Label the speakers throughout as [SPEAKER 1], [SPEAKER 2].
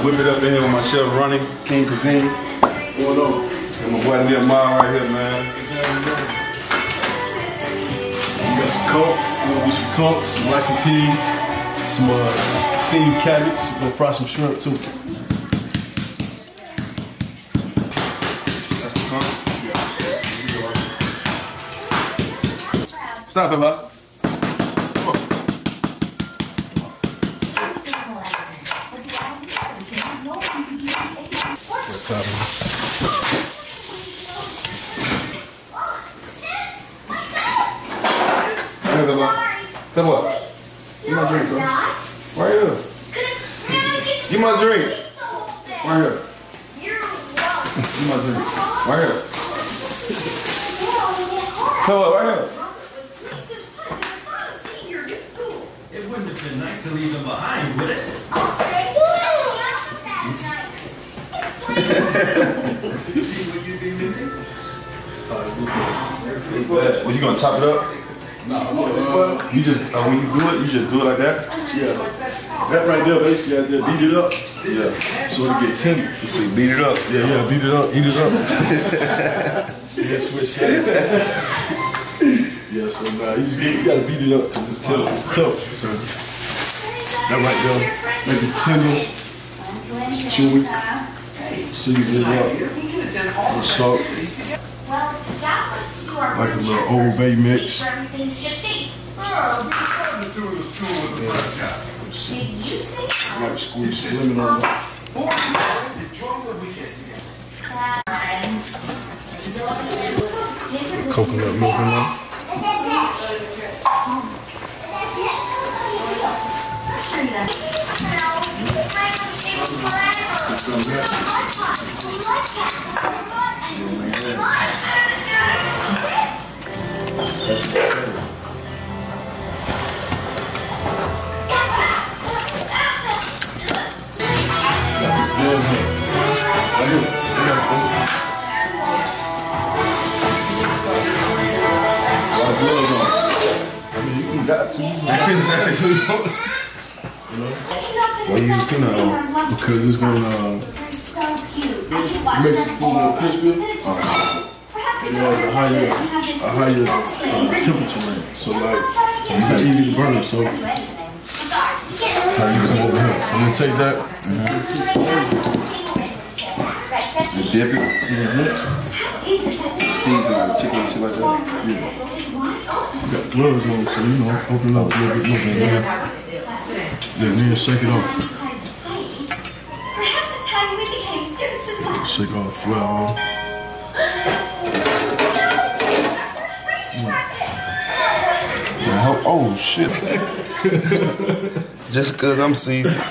[SPEAKER 1] Whip it up in here with my chef running, King Cuisine. Going on. And my boy Lil Mile right here, man.
[SPEAKER 2] We got some coke, we're gonna do some coke, some rice and peas, some steamed cabbage, we're gonna fry some shrimp too.
[SPEAKER 1] That's the coke. Stop it, bud. Come on. Give my drink, bro. Right here. Give my drink. Right here. Give my drink. Right here. Come on, right here.
[SPEAKER 3] It wouldn't have been nice to leave them behind, would it? Would you be missing?
[SPEAKER 1] What, you gonna chop it up?
[SPEAKER 2] No,
[SPEAKER 1] you just when you do it, you just do it like that?
[SPEAKER 2] Yeah. That right there, basically, I just beat it up.
[SPEAKER 1] Yeah.
[SPEAKER 2] So it get tender.
[SPEAKER 1] You see, beat it up.
[SPEAKER 2] Yeah, beat it up, eat it up. Yeah, switch that. Yeah, so nah, you gotta beat it up because it's tough. It's tough. So that right there, make it tender, chewy, season it up with salt, like a little Old Bay mix. I might squeeze some lemon on it. Coconut milk in there.
[SPEAKER 1] Why you use peanut on?
[SPEAKER 2] Because it's gonna make the food more crispy. It has a higher temperature range. So like it's not easy to burn it. So how you come over here? I'm gonna take that.
[SPEAKER 1] You dip it. Season like chicken and shit like that.
[SPEAKER 2] Yeah. Got gloves on, so you know, open up a little bit more. Then shake it off. Shake all the flour off.
[SPEAKER 1] Oh shit. Just cause I'm seeing.
[SPEAKER 2] Yeah,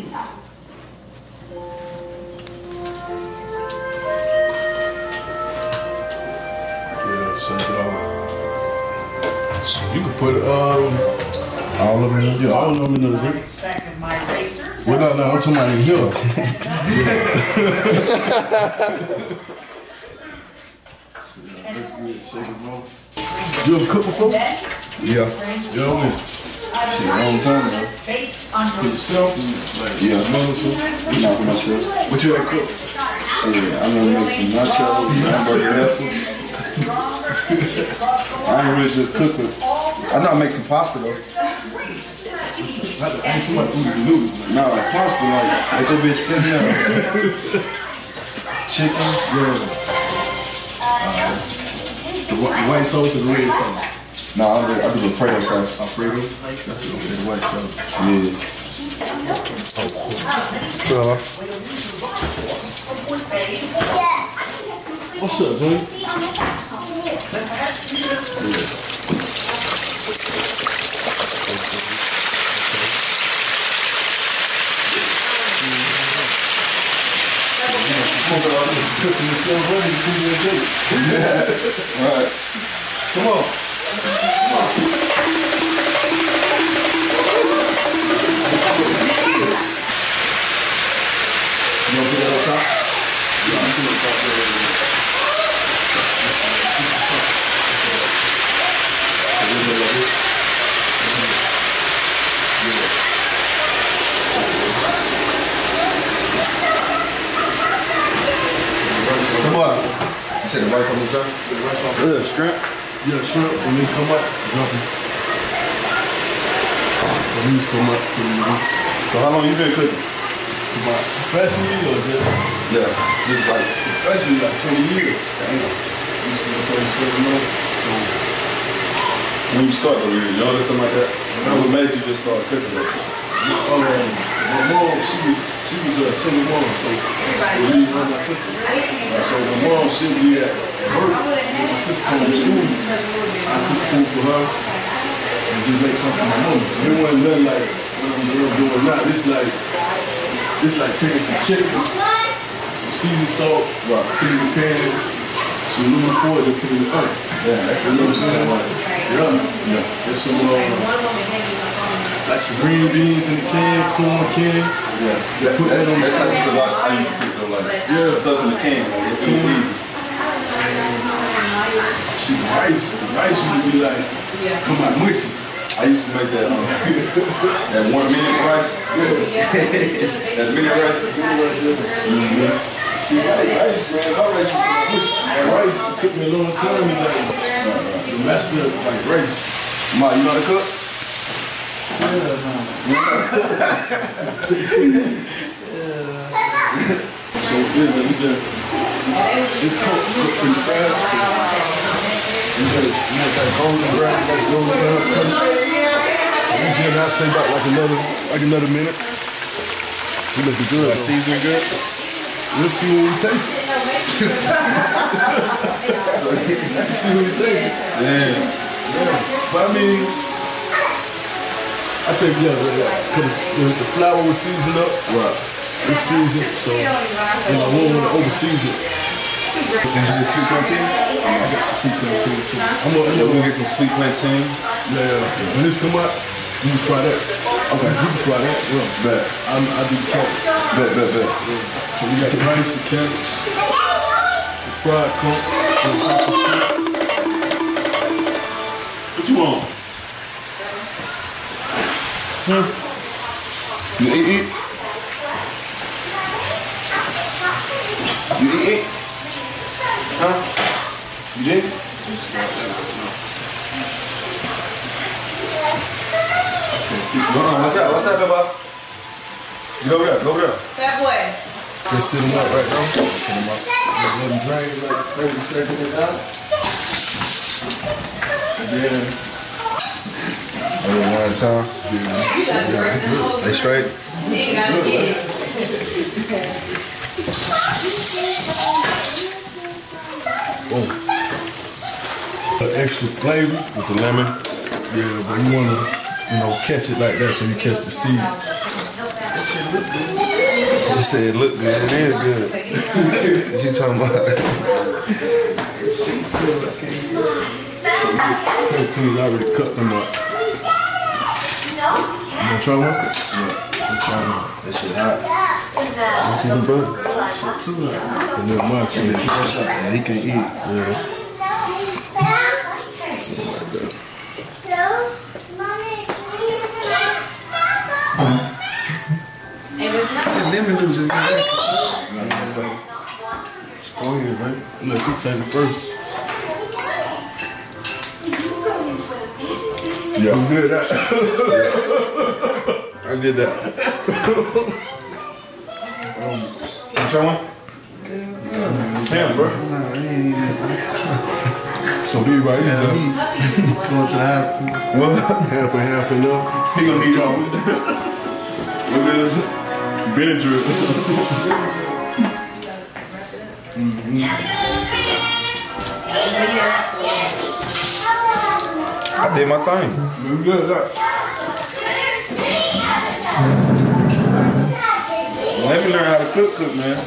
[SPEAKER 2] shake it off. So you can put all of them in there. Yeah, all of them in there. Well, no, I'm talking about in here. You ever cook before?
[SPEAKER 1] Yeah.
[SPEAKER 2] Yeah, man.
[SPEAKER 1] Shit, long time ago.
[SPEAKER 2] For yourself? Like,
[SPEAKER 1] Yeah.
[SPEAKER 2] Not for myself. What you had cooked?
[SPEAKER 1] Yeah, I'm gonna make some nachos, hamburger helper. I ain't really just cook it. I know I make some pasta though.
[SPEAKER 2] I ain't too much food and noodles.
[SPEAKER 1] No, like pasta, like that bitch sitting there. Chicken,
[SPEAKER 2] Yeah. The white sauce or the red sauce?
[SPEAKER 1] no, I do the Alfredo sauce.
[SPEAKER 2] Alfredo? That's the white sauce.
[SPEAKER 1] Yeah.
[SPEAKER 2] What's up, Johnny? Cooking yourself ready to do your day.
[SPEAKER 1] Yeah. Right.
[SPEAKER 2] Come on. You gonna put that on top? Yeah, I'm putting it on top there. time? Yeah, rice off.
[SPEAKER 1] Yeah, shrimp.
[SPEAKER 2] Yeah, shrimp. When they come up, drop them. When these come up, put them in.
[SPEAKER 1] So how long you been cooking?
[SPEAKER 2] About professionally or just?
[SPEAKER 1] Yeah, just like
[SPEAKER 2] Professionally, like 20 years. Damn. You see the place serving up. So
[SPEAKER 1] when you start though, you know, something like that. What made you just start cooking like that?
[SPEAKER 2] my mom, she was a single mom, so we lived with my sister. So my mom, she'd be at work. My sister come to school. I cook food for her and just make something for my mom. It wasn't nothing like what I'm doing now. This like taking some chicken, some seasoned salt, put it in the pan, some aluminum foil, and put it in the oven.
[SPEAKER 1] Yeah, that's
[SPEAKER 2] You know what I'm saying? Yeah. There's some like some green beans in the can, corn can.
[SPEAKER 1] Yeah.
[SPEAKER 2] Put that on the
[SPEAKER 1] That's a lot I used to cook though, like stuff in the can, like it's easy.
[SPEAKER 2] See, the rice used to be like, come out mushy.
[SPEAKER 1] I used to make that that 1 minute rice. That minute rice.
[SPEAKER 2] See, rice, man, my rice used to be mushy. That rice, it took me a long time to like master like rice.
[SPEAKER 1] Ma, you know how to cook?
[SPEAKER 2] So it is, it's cooked pretty fast. You got that golden brown, like golden brown color. You can not say about like another minute. It looking good. Seasoning good. Let's see when we taste it. Let's see when we taste it. Yeah. But I mean, I think, because the flour was seasoned up.
[SPEAKER 1] Right.
[SPEAKER 2] It's seasoned, so I won't want to over-season it.
[SPEAKER 1] Can you get sweet plantain?
[SPEAKER 2] I got some sweet plantain too. I'm
[SPEAKER 1] gonna get some sweet plantain.
[SPEAKER 2] Yeah. When this come out, you can fry that. Okay. You can fry that. Yeah.
[SPEAKER 1] Bet.
[SPEAKER 2] I do the carrots.
[SPEAKER 1] Bet.
[SPEAKER 2] Yeah. So we got the rice, the carrots, the fried corn, What you want?
[SPEAKER 1] You eat? You eat? Huh? You did? Watch out, Baba. Get over there.
[SPEAKER 4] That boy.
[SPEAKER 2] Just sit them up right now. Sit them up. Let them drain like 30 seconds out. And then
[SPEAKER 1] one time.
[SPEAKER 2] Yeah.
[SPEAKER 1] They straight?
[SPEAKER 2] Extra flavor with the lemon. Yeah, but you want to, catch it like that so you catch the seed.
[SPEAKER 1] You said it look good. It is good. What you talking about?
[SPEAKER 2] Seafood, I can't get it. Plantains, I already cut them up. You want to try one? Yeah. I'm trying one.
[SPEAKER 1] That shit hot.
[SPEAKER 2] You see the bird? Shit too hot. And then mine can't eat.
[SPEAKER 1] Yeah, he can't eat.
[SPEAKER 2] Yeah. Something like that.
[SPEAKER 1] Lemon juice is good.
[SPEAKER 2] Oh yeah, right? Look, you take it first.
[SPEAKER 1] Yeah, I'm good at that. I get that. You try one? Damn, bro.
[SPEAKER 2] So these right here,
[SPEAKER 1] Going to the half. What?
[SPEAKER 2] half and half enough.
[SPEAKER 1] He gonna need all. Look at this. Benadryl. I did my thing.
[SPEAKER 2] You good, that.
[SPEAKER 1] Let me learn how to cook, man.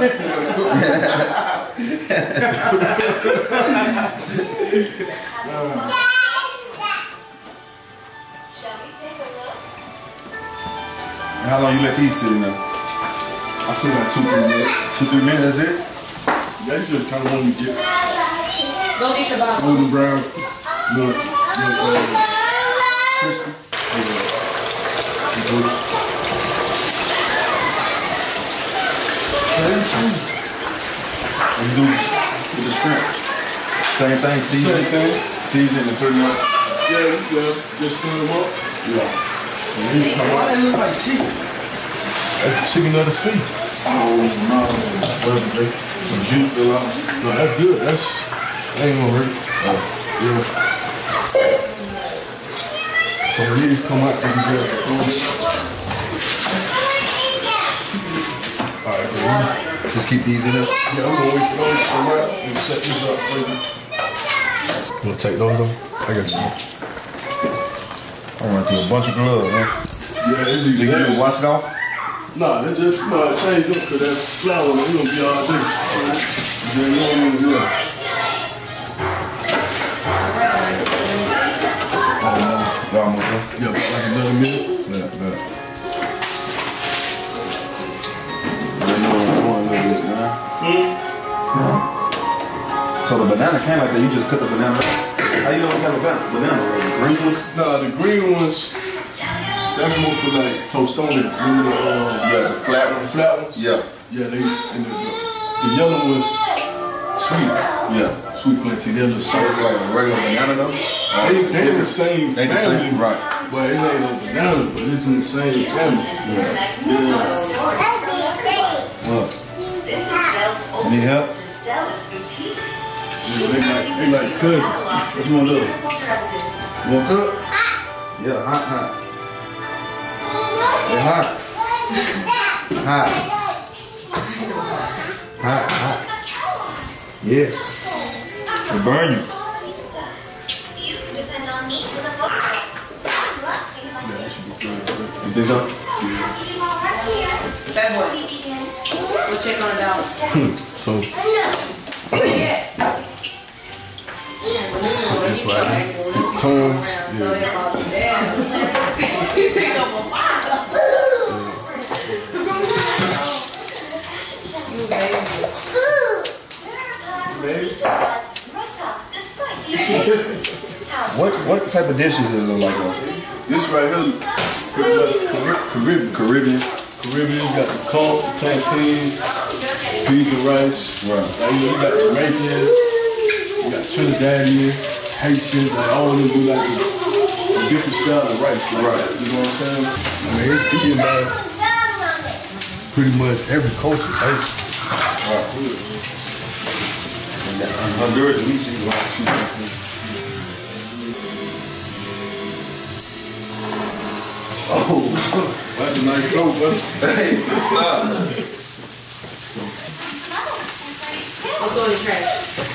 [SPEAKER 1] How long you let these sit in there?
[SPEAKER 2] I say like 2-3 minutes.
[SPEAKER 1] 2-3 minutes, that's it?
[SPEAKER 2] Yeah, you just kind of want to get
[SPEAKER 4] Don't eat the bottom.
[SPEAKER 2] golden brown, crispy.
[SPEAKER 1] And do with the shrimp. Same thing, season.
[SPEAKER 2] Same thing.
[SPEAKER 1] Season and pretty much.
[SPEAKER 2] Yeah, just stir them up. Yeah. And then you come
[SPEAKER 3] Why
[SPEAKER 2] out.
[SPEAKER 3] they look like chicken?
[SPEAKER 2] That's the chicken of the sea.
[SPEAKER 1] Oh no. Some juice fill out.
[SPEAKER 2] No, that's good. That ain't gonna hurt. Yeah. So when these come out, they can get alright, so
[SPEAKER 1] Just keep these in there.
[SPEAKER 2] yeah, I'm gonna wait for those to come out and set these up for you. You wanna take those though? I got some.
[SPEAKER 1] I want to do a bunch of gloves, man.
[SPEAKER 2] Yeah, it's easy.
[SPEAKER 1] You just wash it off?
[SPEAKER 2] Nah, they just change up because that flour, it's gonna be all day. Then you don't even do that.
[SPEAKER 1] Y'all almost done?
[SPEAKER 2] Yeah, like another minute.
[SPEAKER 1] Yeah. I know what I'm doing a little bit, man. So the banana came like that, you just cut the banana. How you know what type of banana? The green ones?
[SPEAKER 2] Nah, the green ones, that's more for like tostones.
[SPEAKER 1] Yeah, the flat ones.
[SPEAKER 2] Flat ones?
[SPEAKER 1] Yeah.
[SPEAKER 2] Yeah, and the yellow ones, sweet.
[SPEAKER 1] Yeah.
[SPEAKER 2] Sweet plantain, they're a little
[SPEAKER 1] So it's
[SPEAKER 2] sour.
[SPEAKER 1] like a regular banana though?
[SPEAKER 2] They in the same
[SPEAKER 1] They the
[SPEAKER 2] family,
[SPEAKER 1] same, right.
[SPEAKER 2] but it ain't no banana, but it's in the same family.
[SPEAKER 1] Look. Need help?
[SPEAKER 2] Yeah, they like cousins. What you want to do?
[SPEAKER 1] You want to cook? Yeah, hot. Yeah, hot. Yes. It'll burn you. You think so?
[SPEAKER 4] Bad boy. We'll check on the dogs.
[SPEAKER 2] So,
[SPEAKER 4] That's
[SPEAKER 2] right. The tongue,
[SPEAKER 1] What type of dishes is it like?
[SPEAKER 2] this right here, pretty much Caribbean. You got the corn, the plantain, beans and rice.
[SPEAKER 1] Right.
[SPEAKER 2] Like, you got Jamaican, you got Trinidadian, Haitian, like all of them do like a different style of rice. Like
[SPEAKER 1] Right.
[SPEAKER 2] that, you know what I'm saying? I mean, it's eating by pretty much every culture. Right?
[SPEAKER 1] Honduras, we see a lot of soup. Oh,
[SPEAKER 2] That's a nice coat, buddy.
[SPEAKER 1] hey, stop.
[SPEAKER 4] Let's go in the trash.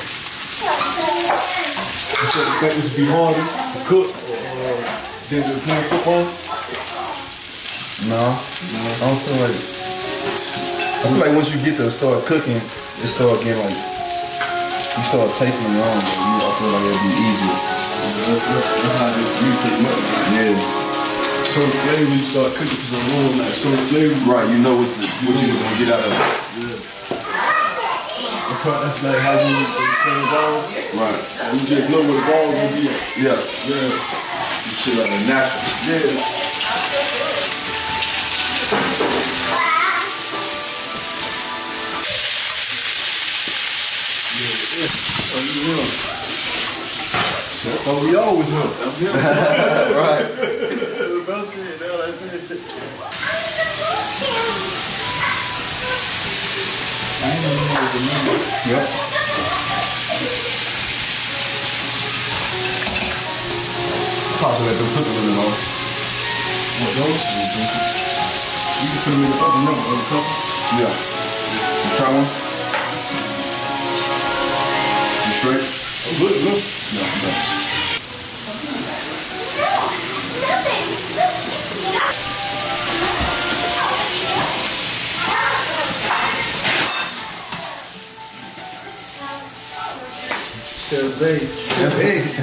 [SPEAKER 2] You think this would be harder to cook than to play football?
[SPEAKER 1] No, I don't feel like it. I feel like once you get to start cooking, it start getting like, you start tasting your own, I feel like it'll be easier.
[SPEAKER 2] That's how they communicate much.
[SPEAKER 1] Yeah.
[SPEAKER 2] Certain flavor you start cooking to the room, like certain flavor.
[SPEAKER 1] Right, you know what you're gonna get out of it.
[SPEAKER 2] Yeah. That's like how you play the ball.
[SPEAKER 1] Right.
[SPEAKER 2] And you just know where the ball gonna be at.
[SPEAKER 1] Yeah.
[SPEAKER 2] Yeah.
[SPEAKER 1] You shit like a natural.
[SPEAKER 2] Yeah. Oh, we always know.
[SPEAKER 1] Right.
[SPEAKER 2] That's it. That's it.
[SPEAKER 1] Yep. Probably let them cook a little more.
[SPEAKER 2] What, those? You can put them in the oven now, on the cup.
[SPEAKER 1] Yeah. You try one? You straight?
[SPEAKER 2] Oh, good, good.
[SPEAKER 1] Yeah.
[SPEAKER 3] Chef X.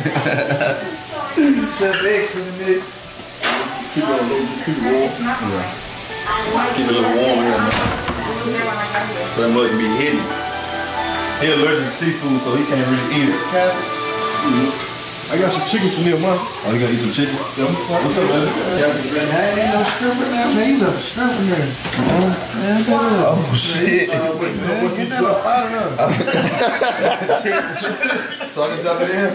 [SPEAKER 3] Chef X in the mix.
[SPEAKER 2] Keep it on low, keep it warm.
[SPEAKER 1] Keep it a little warm here, man. So that mud can be hidden. He allergic to seafood, so he can't really eat it.
[SPEAKER 2] I got some chicken for them, man.
[SPEAKER 1] Oh, you gonna eat some chicken? What's up, man?
[SPEAKER 5] Ain't no stripper now, man. You left a stripper there. Man,
[SPEAKER 1] Oh, shit.
[SPEAKER 5] man, get that up out of there.
[SPEAKER 1] So I can drop it in?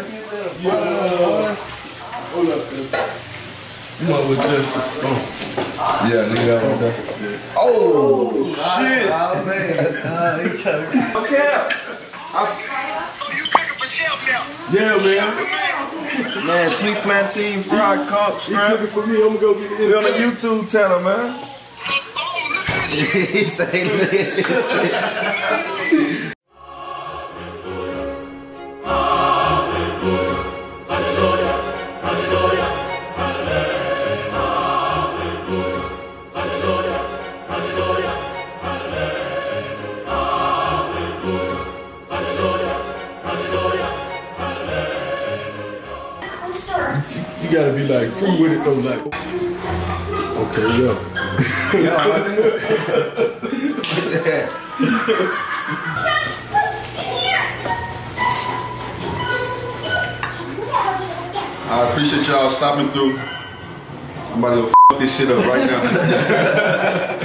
[SPEAKER 2] Hold up, man. You might well just. Oh.
[SPEAKER 1] Yeah, look at that right there. Oh, shit.
[SPEAKER 5] Oh, man. He trying to...
[SPEAKER 1] Okay.
[SPEAKER 2] Yeah, man.
[SPEAKER 1] Man, Sweet Plantain Fried Conch
[SPEAKER 2] He
[SPEAKER 1] Shrimp.
[SPEAKER 2] cooking for me. I'm gonna go get it.
[SPEAKER 1] We on the YouTube channel, man. He say,
[SPEAKER 2] You gotta be like free with it though, like. Okay, yeah.
[SPEAKER 1] I appreciate y'all stopping through. I'm about to go f this shit up right now.